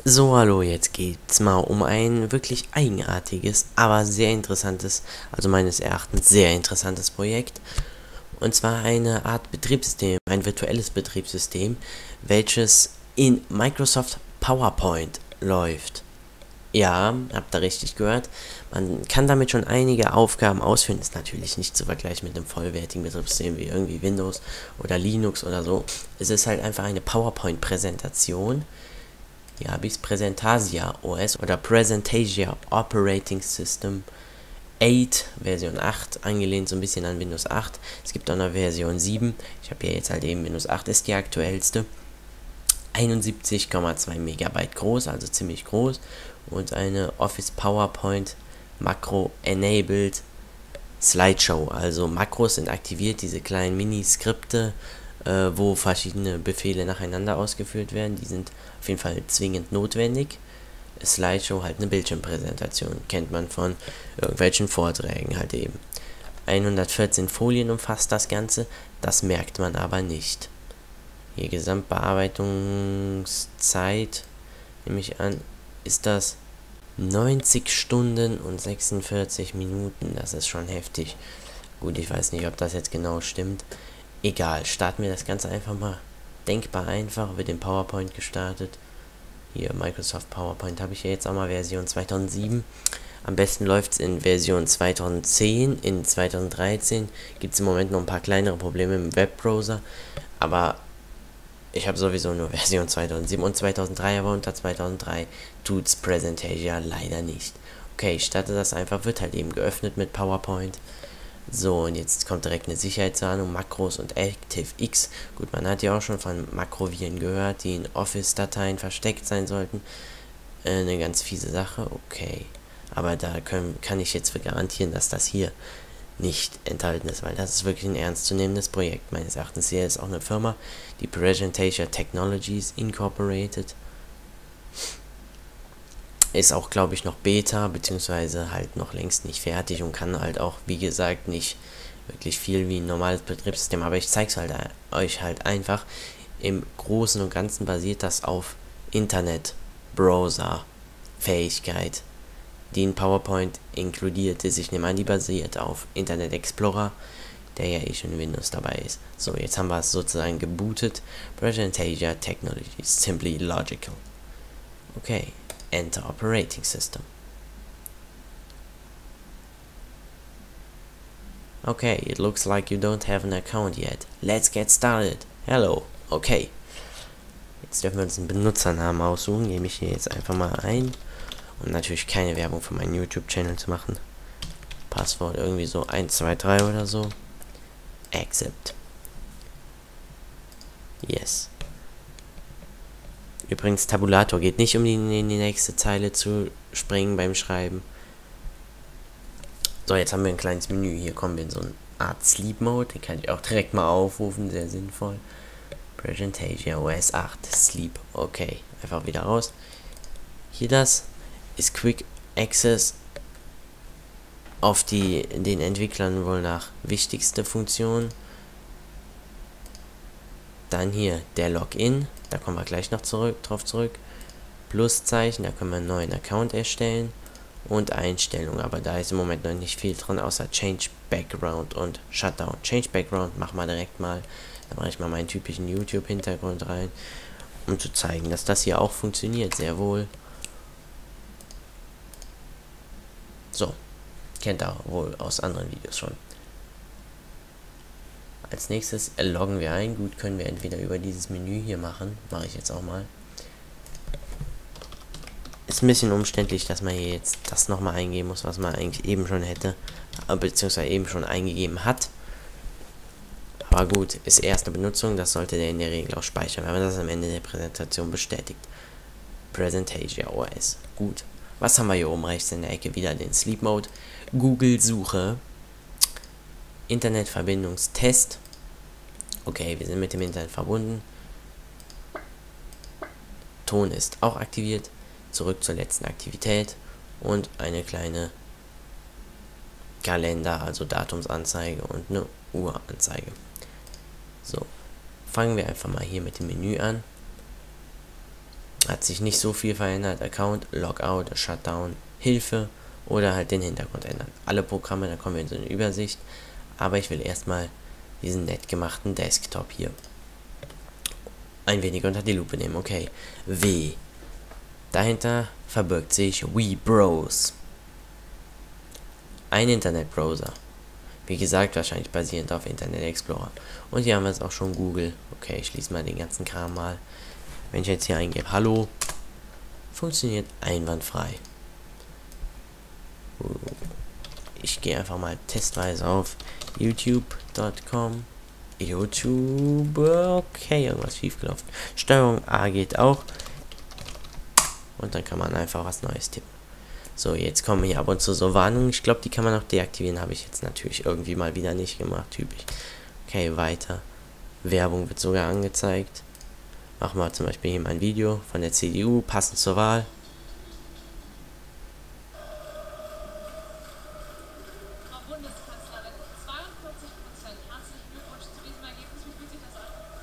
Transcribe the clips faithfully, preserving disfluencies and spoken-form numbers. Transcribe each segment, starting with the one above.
So, hallo, jetzt geht's mal um ein wirklich eigenartiges, aber sehr interessantes, also meines Erachtens sehr interessantes Projekt. Und zwar eine Art Betriebssystem, ein virtuelles Betriebssystem, welches in Microsoft PowerPoint läuft. Ja, habt ihr richtig gehört. Man kann damit schon einige Aufgaben ausführen. Ist natürlich nicht zu vergleichen mit einem vollwertigen Betriebssystem wie irgendwie Windows oder Linux oder so. Es ist halt einfach eine PowerPoint-Präsentation. Hier habe ich es, Presentasia O S oder Presentasia Operating System acht, Version acht, angelehnt so ein bisschen an Windows acht. Es gibt auch eine Version sieben. Ich habe hier jetzt halt eben Windows acht, ist die aktuellste. einundsiebzig Komma zwei Megabyte groß, also ziemlich groß. Und eine Office PowerPoint Makro Enabled Slideshow. Also Makros sind aktiviert, diese kleinen Mini-Skripte, äh, wo verschiedene Befehle nacheinander ausgeführt werden. Die sind auf jeden Fall zwingend notwendig. Slideshow halt eine Bildschirmpräsentation, kennt man von irgendwelchen Vorträgen halt eben. hundertvierzehn Folien umfasst das Ganze, das merkt man aber nicht. Hier Gesamtbearbeitungszeit, nehme ich an, ist das neunzig Stunden und sechsundvierzig Minuten, das ist schon heftig. Gut, ich weiß nicht, ob das jetzt genau stimmt. Egal, starten wir das Ganze einfach mal denkbar einfach, wird in PowerPoint gestartet. Hier, Microsoft PowerPoint habe ich ja jetzt auch mal Version zweitausendsieben. Am besten läuft es in Version zweitausendzehn. In zweitausenddreizehn gibt es im Moment noch ein paar kleinere Probleme im Webbrowser. Aber ich habe sowieso nur Version zweitausendsieben und zweitausenddrei, aber unter zweitausenddrei tut's Presentasia leider nicht. Okay, ich starte das einfach, wird halt eben geöffnet mit PowerPoint. So, und jetzt kommt direkt eine Sicherheitswarnung, Makros und ActiveX. Gut, man hat ja auch schon von Makroviren gehört, die in Office-Dateien versteckt sein sollten. Äh, eine ganz fiese Sache, okay. Aber da können, kann ich jetzt für garantieren, dass das hier nicht enthalten ist, weil das ist wirklich ein ernstzunehmendes Projekt. Meines Erachtens hier ist auch eine Firma, die Presentasia Technologies Incorporated. Ist auch, glaube ich, noch Beta, beziehungsweise halt noch längst nicht fertig und kann halt auch, wie gesagt, nicht wirklich viel wie ein normales Betriebssystem. Aber ich zeige es halt euch halt einfach. Im Großen und Ganzen basiert das auf Internet-Browser-Fähigkeit, die in PowerPoint inkludiert ist. Ich nehme an, die basiert auf Internet Explorer, der ja eh schon in Windows dabei ist. So, jetzt haben wir es sozusagen gebootet. Presentasia Technologies, Simply Logical. Okay. Enter Operating System. Okay, it looks like you don't have an account yet. Let's get started. Hello. Okay. Jetzt dürfen wir uns einen Benutzernamen aussuchen. Nehme ich hier jetzt einfach mal ein. Um natürlich keine Werbung für meinen YouTube-Channel zu machen. Passwort irgendwie so eins zwei drei oder so. Accept. Yes. Übrigens, Tabulator geht nicht, um die, in die nächste Zeile zu springen beim Schreiben. So, jetzt haben wir ein kleines Menü. Hier kommen wir in so eine Art Sleep Mode. Den kann ich auch direkt mal aufrufen, sehr sinnvoll. Presentasia O S acht Sleep. Okay, einfach wieder raus. Hier das ist Quick Access auf die den Entwicklern wohl nach wichtigste Funktion. Dann hier der Login, da kommen wir gleich noch zurück, drauf zurück. Pluszeichen, da können wir einen neuen Account erstellen. Und Einstellungen, aber da ist im Moment noch nicht viel drin, außer Change Background und Shutdown. Change Background machen wir direkt mal. Da mache ich mal meinen typischen YouTube-Hintergrund rein, um zu zeigen, dass das hier auch funktioniert, sehr wohl. So, kennt ihr wohl aus anderen Videos schon. Als nächstes loggen wir ein. Gut, können wir entweder über dieses Menü hier machen. Mache ich jetzt auch mal. Ist ein bisschen umständlich, dass man hier jetzt das nochmal eingeben muss, was man eigentlich eben schon hätte. Beziehungsweise eben schon eingegeben hat. Aber gut, ist erste Benutzung. Das sollte der in der Regel auch speichern, wenn man das am Ende der Präsentation bestätigt. Presentasia O S. Gut. Was haben wir hier oben rechts in der Ecke? Wieder den Sleep Mode. Google-Suche. Internetverbindungstest. Okay, wir sind mit dem Internet verbunden. Ton ist auch aktiviert. Zurück zur letzten Aktivität. Und eine kleine Kalender, also Datumsanzeige und eine Uhranzeige. So, fangen wir einfach mal hier mit dem Menü an. Hat sich nicht so viel verändert. Account, Logout, Shutdown, Hilfe oder halt den Hintergrund ändern. Alle Programme, da kommen wir in so eine Übersicht. Aber ich will erstmal diesen nett gemachten Desktop hier ein wenig unter die Lupe nehmen. Okay, W. Dahinter verbirgt sich WeBrowse. Ein Internetbrowser. Wie gesagt, wahrscheinlich basierend auf Internet Explorer. Und hier haben wir es auch schon Google. Okay, ich schließe mal den ganzen Kram mal. Wenn ich jetzt hier eingebe, hallo, funktioniert einwandfrei. Ich gehe einfach mal testweise auf youtube punkt com. YouTube, okay, irgendwas schiefgelaufen. Steuerung A geht auch. Und dann kann man einfach was Neues tippen. So, jetzt kommen hier ab und zu so Warnungen. Ich glaube, die kann man auch deaktivieren. Habe ich jetzt natürlich irgendwie mal wieder nicht gemacht. Typisch. Okay, weiter. Werbung wird sogar angezeigt. Machen wir zum Beispiel hier mal ein Video von der C D U, passend zur Wahl. Frau Bundeskanzlerin, zweiundvierzig Prozent. Herzlichen Glückwunsch zu diesem Ergebnis. Wie fühlt sich das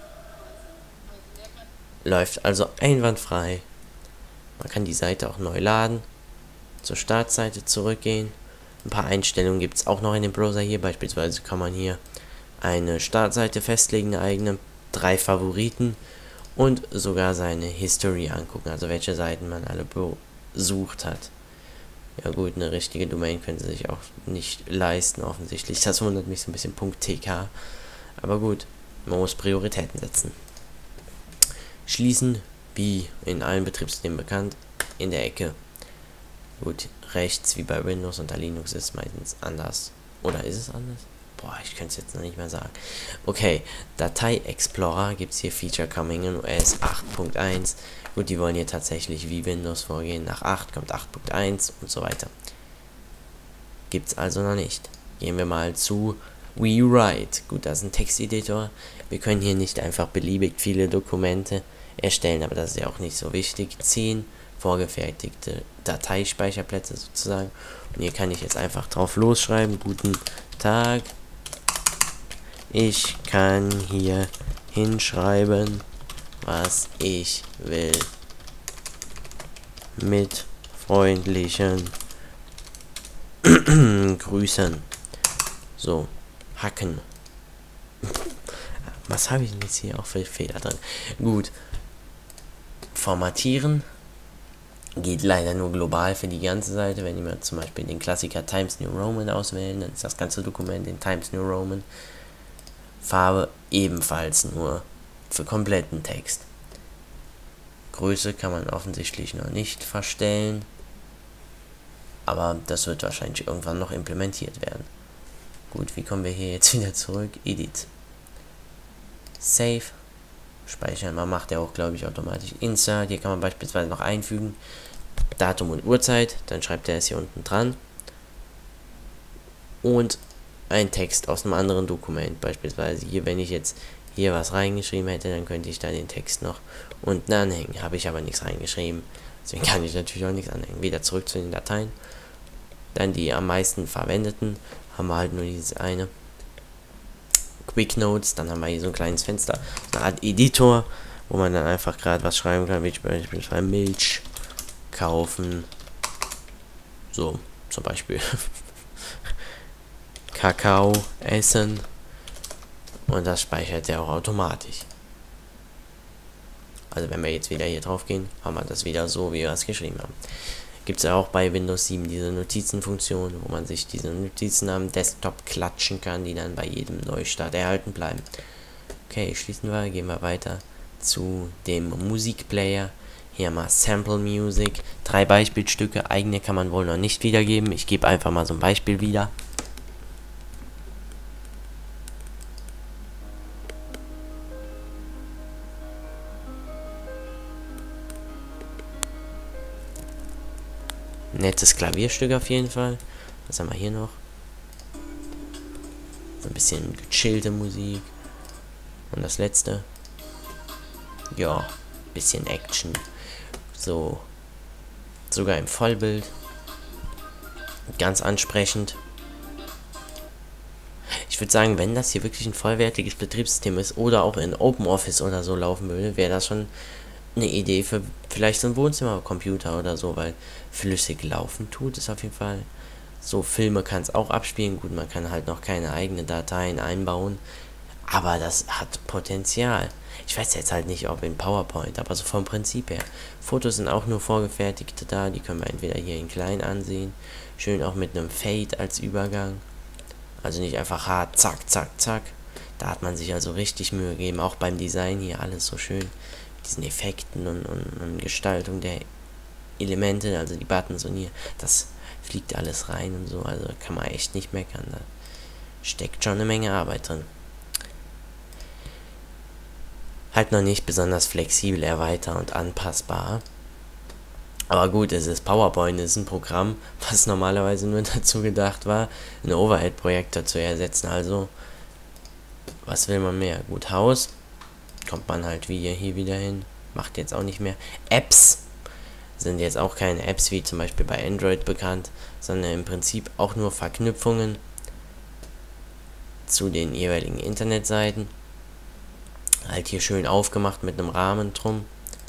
an? Läuft also einwandfrei. Man kann die Seite auch neu laden. Zur Startseite zurückgehen. Ein paar Einstellungen gibt es auch noch in dem Browser hier. Beispielsweise kann man hier eine Startseite festlegen, eine eigene, drei Favoriten und sogar seine History angucken, also welche Seiten man alle besucht hat. Ja gut, eine richtige Domain können sie sich auch nicht leisten, offensichtlich. Das wundert mich so ein bisschen, .tk. Aber gut, man muss Prioritäten setzen. Schließen, wie in allen Betriebssystemen bekannt, in der Ecke. Gut, rechts wie bei Windows, unter Linux ist es meistens anders. Oder ist es anders? Boah, ich könnte es jetzt noch nicht mehr sagen. Okay, Datei Explorer gibt es hier Feature Coming in O S acht Punkt eins. Gut, die wollen hier tatsächlich wie Windows vorgehen. Nach acht kommt acht Punkt eins und so weiter. Gibt es also noch nicht. Gehen wir mal zu WeWrite. Gut, das ist ein Texteditor. Wir können hier nicht einfach beliebig viele Dokumente erstellen, aber das ist ja auch nicht so wichtig. zehn vorgefertigte Dateispeicherplätze sozusagen. Und hier kann ich jetzt einfach drauf losschreiben. Guten Tag. Ich kann hier hinschreiben, was ich will. Mit freundlichen Grüßen. So, hacken. Was habe ich denn jetzt hier auch für Fehler drin? Gut. Formatieren. Geht leider nur global für die ganze Seite. Wenn wir zum Beispiel den Klassiker Times New Roman auswählen, dann ist das ganze Dokument in Times New Roman. Farbe ebenfalls nur für kompletten Text. Größe kann man offensichtlich noch nicht verstellen. Aber das wird wahrscheinlich irgendwann noch implementiert werden. Gut, wie kommen wir hier jetzt wieder zurück? Edit. Save. Speichern, man macht ja auch, glaube ich, automatisch Insert. Hier kann man beispielsweise noch einfügen Datum und Uhrzeit, dann schreibt er es hier unten dran. Und ein Text aus einem anderen Dokument, beispielsweise hier, wenn ich jetzt hier was reingeschrieben hätte, dann könnte ich da den Text noch unten anhängen. Habe ich aber nichts reingeschrieben, deswegen kann ich natürlich auch nichts anhängen. Wieder zurück zu den Dateien. Dann die am meisten verwendeten, haben wir halt nur dieses eine. Quick Notes, dann haben wir hier so ein kleines Fenster, eine Art Editor, wo man dann einfach gerade was schreiben kann, wie beispielsweise Milch kaufen, so zum Beispiel Kakao essen, und das speichert er auch automatisch. Also wenn wir jetzt wieder hier drauf gehen, haben wir das wieder so, wie wir es geschrieben haben. Gibt es ja auch bei Windows sieben diese Notizenfunktion, wo man sich diese Notizen am Desktop klatschen kann, die dann bei jedem Neustart erhalten bleiben. Okay, schließen wir, gehen wir weiter zu dem Musikplayer. Hier mal Sample Music, drei Beispielstücke, eigene kann man wohl noch nicht wiedergeben. Ich gebe einfach mal so ein Beispiel wieder. Nettes Klavierstück auf jeden Fall. Was haben wir hier noch? So ein bisschen gechillte Musik. Und das letzte. Ja, bisschen Action. So. Sogar im Vollbild. Ganz ansprechend. Ich würde sagen, wenn das hier wirklich ein vollwertiges Betriebssystem ist oder auch in OpenOffice oder so laufen würde, wäre das schon eine Idee für vielleicht so ein Wohnzimmercomputer oder so, weil flüssig laufen tut es auf jeden Fall. So Filme kann es auch abspielen. Gut, man kann halt noch keine eigenen Dateien einbauen, aber das hat Potenzial. Ich weiß jetzt halt nicht, ob in PowerPoint, aber so vom Prinzip her. Fotos sind auch nur vorgefertigte da, die können wir entweder hier in klein ansehen, schön auch mit einem Fade als Übergang. Also nicht einfach hart, zack, zack, zack. Da hat man sich also richtig Mühe gegeben, auch beim Design hier alles so schön, diesen Effekten und, und, und Gestaltung der Elemente, also die Buttons und hier, das fliegt alles rein und so, also kann man echt nicht meckern. Da steckt schon eine Menge Arbeit drin. Halt noch nicht besonders flexibel erweiter- und anpassbar. Aber gut, es ist PowerPoint, es ist ein Programm, was normalerweise nur dazu gedacht war, einen Overhead-Projektor zu ersetzen. Also, was will man mehr? Gut, Haus, kommt man halt wie hier wieder hin, macht jetzt auch nicht mehr. Apps sind jetzt auch keine Apps wie zum Beispiel bei Android bekannt, sondern im Prinzip auch nur Verknüpfungen zu den jeweiligen Internetseiten. Halt hier schön aufgemacht mit einem Rahmen drum.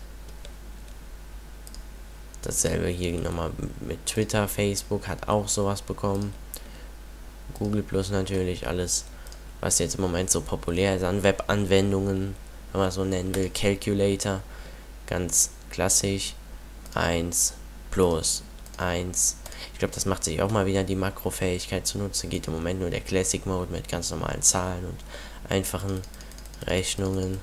Dasselbe hier nochmal mit Twitter, Facebook hat auch sowas bekommen. Google Plus natürlich, alles, was jetzt im Moment so populär ist an Webanwendungen, wenn man so nennen will. Calculator, ganz klassisch. eins plus eins. Ich glaube, das macht sich auch mal wieder die Makrofähigkeit zunutze. Geht im Moment nur der Classic Mode mit ganz normalen Zahlen und einfachen Rechnungen.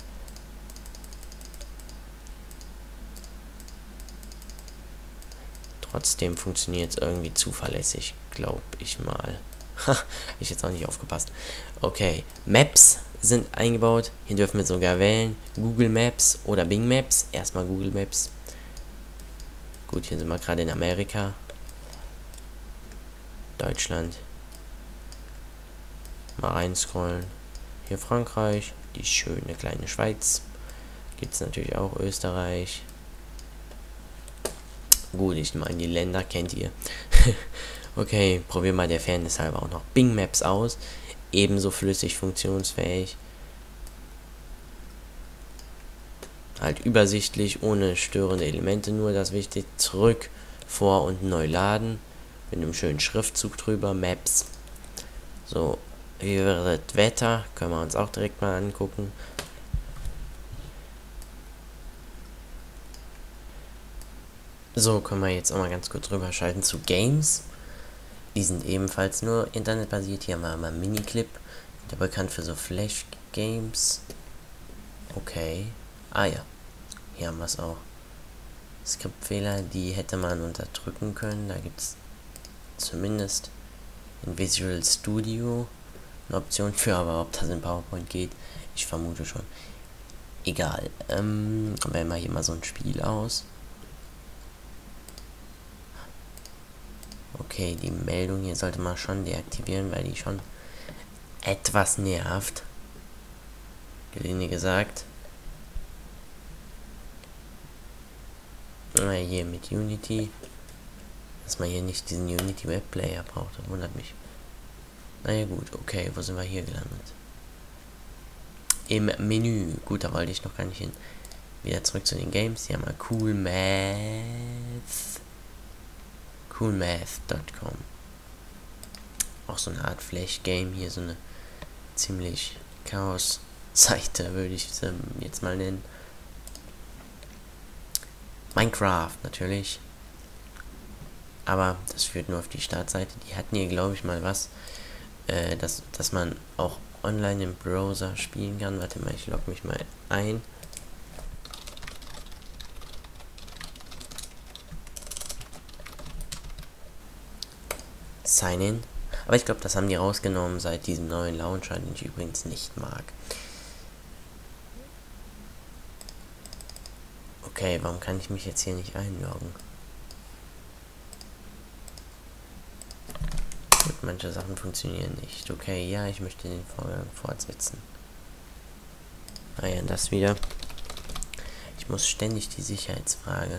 Trotzdem funktioniert es irgendwie zuverlässig, glaube ich mal. Ha, ich jetzt auch nicht aufgepasst. Okay, Maps sind eingebaut. Hier dürfen wir sogar wählen. Google Maps oder Bing Maps. Erstmal Google Maps. Gut, hier sind wir gerade in Amerika. Deutschland. Mal reinscrollen. Hier Frankreich. Die schöne kleine Schweiz. Gibt es natürlich auch Österreich. Gut, ich meine, die Länder kennt ihr. Okay, probieren wir der Fairness halber auch noch Bing Maps aus. Ebenso flüssig funktionsfähig. Halt übersichtlich, ohne störende Elemente, nur das wichtig. Zurück, vor und neu laden. Mit einem schönen Schriftzug drüber. Maps. So, wie wird das Wetter? Können wir uns auch direkt mal angucken. So, können wir jetzt auch mal ganz kurz rüberschalten zu Games. Die sind ebenfalls nur internetbasiert. Hier haben wir mal Miniclip. Der bekannt für so Flash-Games. Okay. Ah ja. Hier haben wir es auch. Skriptfehler, die hätte man unterdrücken können. Da gibt es zumindest in Visual Studio eine Option für, aber ob das in PowerPoint geht, ich vermute schon. Egal. Ähm, wählen wir hier mal so ein Spiel aus. Okay, die Meldung hier sollte man schon deaktivieren, weil die schon etwas nervt. Gelinde gesagt. Na, hier mit Unity. Dass man hier nicht diesen Unity Web Player braucht, das wundert mich. Naja gut, okay, wo sind wir hier gelandet? Im Menü. Gut, da wollte ich noch gar nicht hin. Wieder zurück zu den Games. Hier haben wir Cool Math. cool math punkt com. Auch so eine Art Flash-Game. Hier so eine ziemlich Chaos-Seite, würde ich es jetzt mal nennen. Minecraft natürlich. Aber das führt nur auf die Startseite. Die hatten hier, glaube ich, mal was, äh, dass, dass man auch online im Browser spielen kann. Warte mal, ich logge mich mal ein. Sign in. Aber ich glaube, das haben die rausgenommen seit diesem neuen Launcher, den ich übrigens nicht mag. Okay, warum kann ich mich jetzt hier nicht einloggen? Gut, manche Sachen funktionieren nicht. Okay, ja, ich möchte den Vorgang fortsetzen. Ah ja, das wieder. Ich muss ständig die Sicherheitsfrage.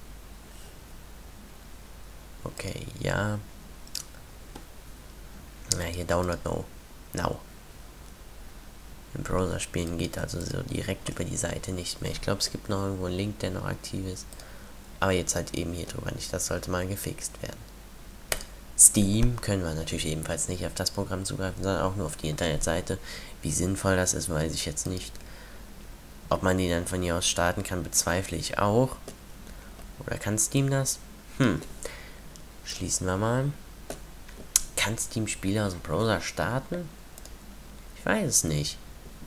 Okay, ja. Na, hier Download now. Now. im Browser spielen geht, also so direkt über die Seite nicht mehr. Ich glaube, es gibt noch irgendwo einen Link, der noch aktiv ist. Aber jetzt halt eben hier drüber nicht. Das sollte mal gefixt werden. Steam können wir natürlich ebenfalls nicht auf das Programm zugreifen, sondern auch nur auf die Internetseite. Wie sinnvoll das ist, weiß ich jetzt nicht. Ob man die dann von hier aus starten kann, bezweifle ich auch. Oder kann Steam das? Hm. Schließen wir mal. Kann Steam Spiele aus dem Browser starten? Ich weiß es nicht.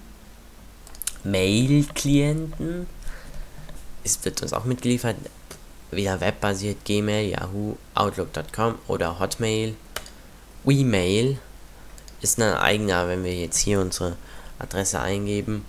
Mail-Klienten. Es wird uns auch mitgeliefert. Wieder webbasiert, Gmail, Yahoo, Outlook Punkt com oder Hotmail. WeMail ist ein eigener, wenn wir jetzt hier unsere Adresse eingeben.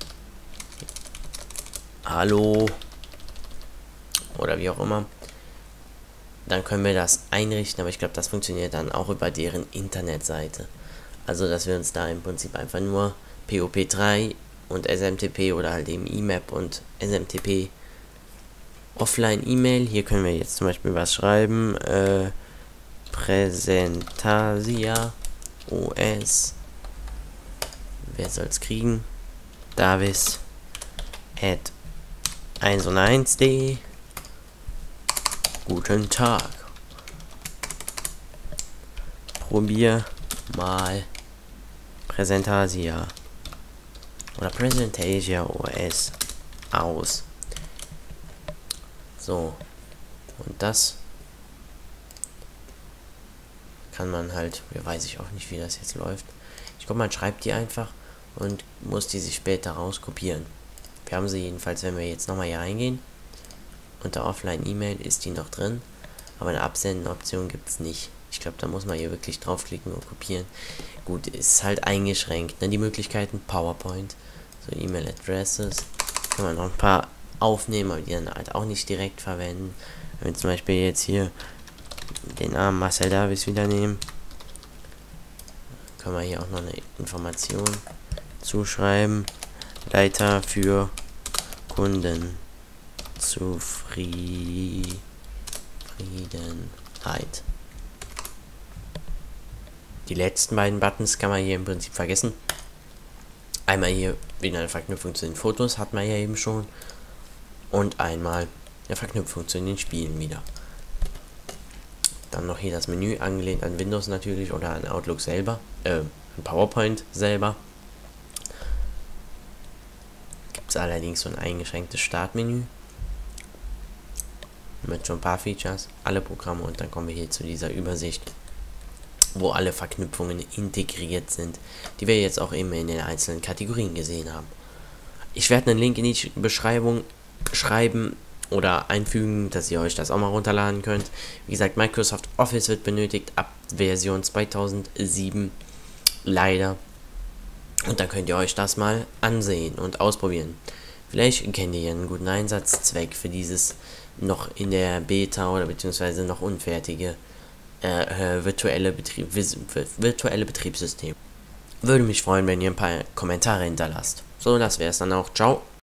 Hallo. Oder wie auch immer. Dann können wir das einrichten, aber ich glaube, das funktioniert dann auch über deren Internetseite. Also, dass wir uns da im Prinzip einfach nur P O P drei und S M T P oder halt eben I M A P und S M T P Offline-E-Mail. Hier können wir jetzt zum Beispiel was schreiben. Äh, Präsentasia O S. Wer soll es kriegen? Davis at eins und eins punkt de. Guten Tag. Probier mal Präsentasia oder Präsentasia O S aus. So, und das kann man halt, ja, weiß ich auch nicht, wie das jetzt läuft. Ich glaube, man schreibt die einfach und muss die sich später rauskopieren. Wir haben sie jedenfalls, wenn wir jetzt nochmal hier reingehen. Unter Offline-E-Mail ist die noch drin, aber eine Absenden-Option gibt es nicht. Ich glaube, da muss man hier wirklich draufklicken und kopieren. Gut, ist halt eingeschränkt. Ne? Die Möglichkeiten PowerPoint, so E-Mail-Addresses, kann man noch ein paar aufnehmen, aber die dann halt auch nicht direkt verwenden. Wenn wir zum Beispiel jetzt hier den Namen Marcel Davis wieder nehmen, können wir hier auch noch eine Information zuschreiben. Leiter für Kundenzufriedenheit. Die letzten beiden Buttons kann man hier im Prinzip vergessen. Einmal hier wieder eine Verknüpfung zu den Fotos, hat man ja eben schon. Und einmal eine Verknüpfung zu den Spielen wieder. Dann noch hier das Menü, angelehnt an Windows natürlich oder an Outlook selber, äh, an PowerPoint selber. Gibt es allerdings so ein eingeschränktes Startmenü. Mit schon ein paar Features, alle Programme, und dann kommen wir hier zu dieser Übersicht, wo alle Verknüpfungen integriert sind, die wir jetzt auch eben in den einzelnen Kategorien gesehen haben. Ich werde einen Link in die Beschreibung schreiben oder einfügen, dass ihr euch das auch mal runterladen könnt. Wie gesagt, Microsoft Office wird benötigt ab Version zweitausendsieben, leider. Und dann könnt ihr euch das mal ansehen und ausprobieren. Vielleicht kennt ihr einen guten Einsatzzweck für dieses noch in der Beta oder beziehungsweise noch unfertige äh, äh, virtuelle, Betrieb, virtuelle Betriebssystem. Würde mich freuen, wenn ihr ein paar Kommentare hinterlasst. So, das wäre es dann auch. Ciao.